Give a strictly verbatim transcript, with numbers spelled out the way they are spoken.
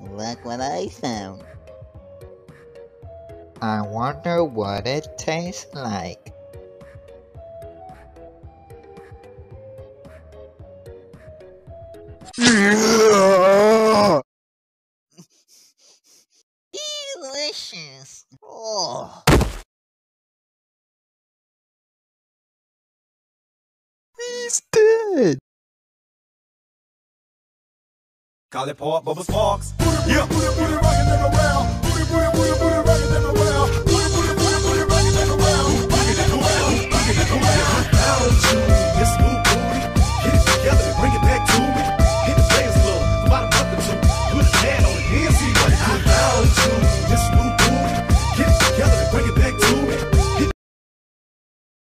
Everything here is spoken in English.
Look what I found. I wonder what it tastes like. Delicious. Oh. He's dead. Call it pork, bubble sparks. Yeah, booty, booty, rockin' them around. Booty, booty, booty, booty, rockin' them around.